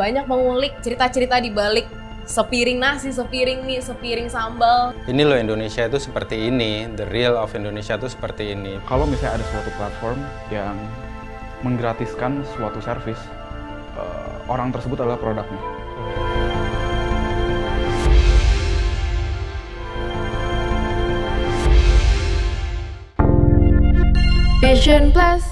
banyak mengulik cerita-cerita di balik sepiring nasi, sepiring mie, sepiring sambal. Ini loh Indonesia itu seperti ini, the real of Indonesia itu seperti ini. Kalau misalnya ada suatu platform yang menggratiskan suatu service, orang tersebut adalah produknya. Vision Plus.